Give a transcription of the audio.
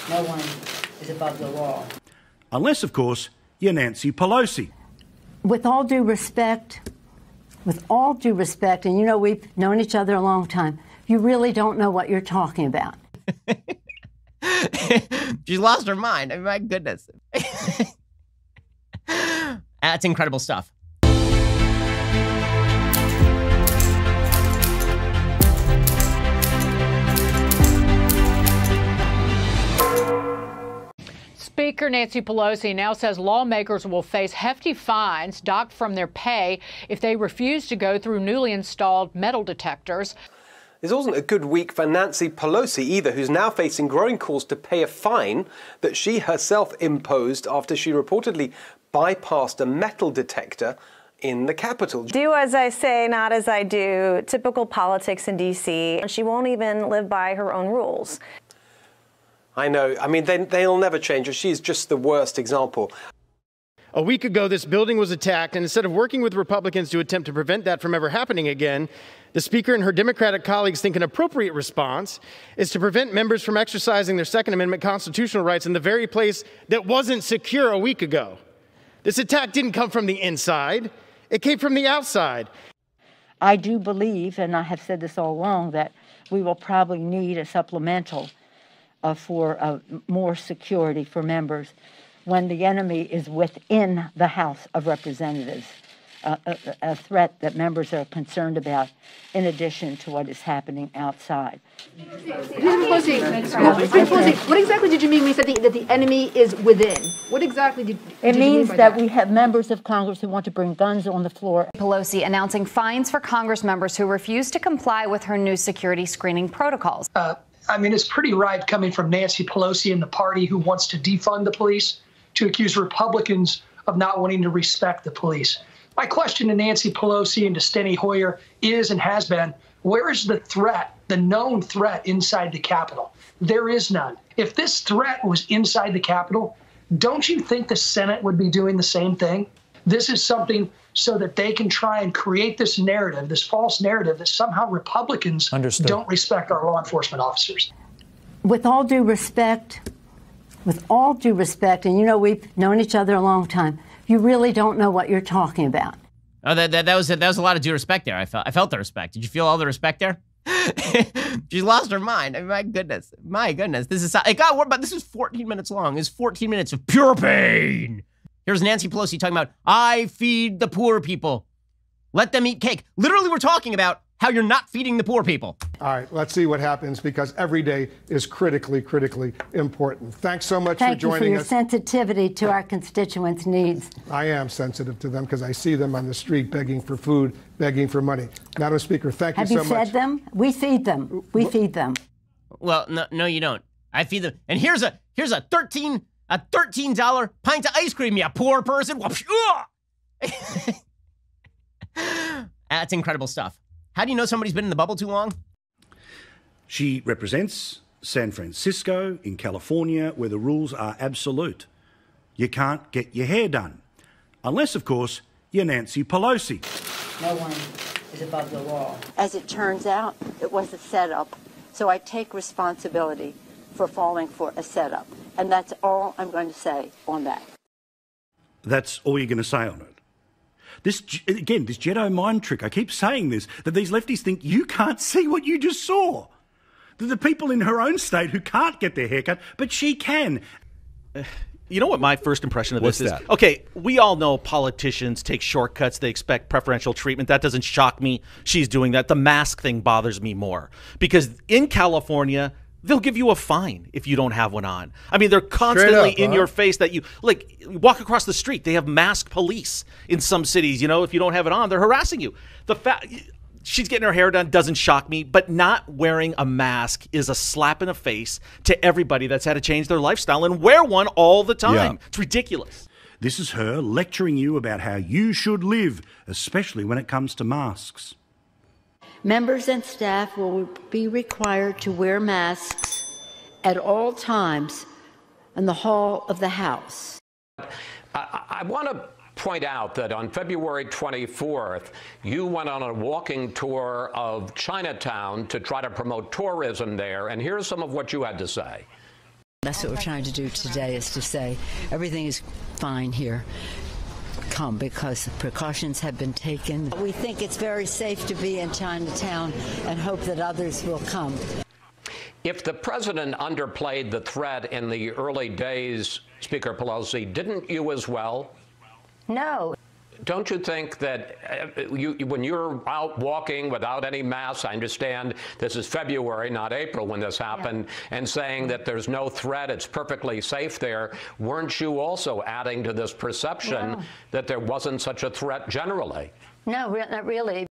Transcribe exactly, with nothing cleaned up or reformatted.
No one is above the law. Unless, of course, you're Nancy Pelosi. With all due respect, with all due respect, and you know we've known each other a long time, you really don't know what you're talking about. She's lost her mind. I mean, my goodness. That's incredible stuff. Speaker Nancy Pelosi now says lawmakers will face hefty fines docked from their pay if they refuse to go through newly installed metal detectors. This wasn't a good week for Nancy Pelosi either, who's now facing growing calls to pay a fine that she herself imposed after she reportedly bypassed a metal detector in the Capitol. Do as I say, not as I do. Typical politics in D C And she won't even live by her own rules. I know. I mean, they, they'll never change her. She's just the worst example. A week ago, this building was attacked, and instead of working with Republicans to attempt to prevent that from ever happening again, the Speaker and her Democratic colleagues think an appropriate response is to prevent members from exercising their Second Amendment constitutional rights in the very place that wasn't secure a week ago. This attack didn't come from the inside. It came from the outside. I do believe, and I have said this all along, that we will probably need a supplemental uh, for uh, more security for members when the enemy is within the House of Representatives, uh, a, a threat that members are concerned about, in addition to what is happening outside. Pelosi, Pelosi, what exactly did you mean when you said the, that the enemy is within? What exactly did, it did you means mean by that, that we have members of Congress who want to bring guns on the floor. Pelosi announcing fines for Congress members who refuse to comply with her new security screening protocols. Uh, I mean, it's pretty right coming from Nancy Pelosi and the party who wants to defund the police to accuse Republicans of not wanting to respect the police. My question to Nancy Pelosi and to Steny Hoyer is and has been, where is the threat, the known threat inside the Capitol? There is none. If this threat was inside the Capitol, don't you think the Senate would be doing the same thing? This is something so that they can try and create this narrative, this false narrative that somehow Republicans Understood. don't respect our law enforcement officers. With all due respect, with all due respect, and you know we've known each other a long time, you really don't know what you're talking about. Oh, that, that, that was that was a lot of due respect there. I felt I felt the respect. Did you feel all the respect there? She's lost her mind. I mean, my goodness, my goodness. This is it got worse, but this is fourteen minutes long. It's fourteen minutes of pure pain. Here's Nancy Pelosi talking about, I feed the poor people. Let them eat cake. Literally, we're talking about how you're not feeding the poor people. All right, let's see what happens, because every day is critically, critically important. Thanks so much Thank for joining us. Thank you for your us. sensitivity to our constituents' needs. I am sensitive to them because I see them on the street begging for food, begging for money. Madam Speaker, thank Have you you so much. Have you fed them? We feed them. We well, feed them. Well, no, no, you don't. I feed them. And here's a here's a thirteen a thirteen dollar pint of ice cream, you poor person. That's incredible stuff. How do you know somebody's been in the bubble too long? She represents San Francisco in California, where the rules are absolute. You can't get your hair done. Unless, of course, you're Nancy Pelosi. No one is above the law. As it turns out, it was a setup. So I take responsibility for falling for a setup. And that's all I'm going to say on that. That's all you're going to say on it? This, again, this Jedi mind trick, I keep saying this, that these lefties think you can't see what you just saw. That the people in her own state who can't get their haircut, but she can. You know what my first impression of What's this that? is? Okay, we all know politicians take shortcuts. They expect preferential treatment. That doesn't shock me. She's doing that. The mask thing bothers me more. Because in California, they'll give you a fine if you don't have one on. I mean, they're constantly up, in huh? your face that you, like, you walk across the street. They have mask police in some cities. You know, if you don't have it on, they're harassing you. The fact she's getting her hair done doesn't shock me, but not wearing a mask is a slap in the face to everybody that's had to change their lifestyle and wear one all the time. Yeah. It's ridiculous. This is her lecturing you about how you should live, especially when it comes to masks. Members and staff will be required to wear masks at all times in the hall of the House. I, I want to point out that on February twenty-fourth, you went on a walking tour of Chinatown to try to promote tourism there, and here's some of what you had to say. That's what we're trying to do today, is to say everything is fine here. Come, because the precautions have been taken. We think it's very safe to be in Chinatown and hope that others will come. If the president underplayed the threat in the early days, Speaker Pelosi, didn't you as well? No. Don't you think that uh, you, when you're out walking without any masks, I understand this is February, not April, when this happened, yeah. and saying that there's no threat, it's perfectly safe there, weren't you also adding to this perception no. that there wasn't such a threat generally? No, not really.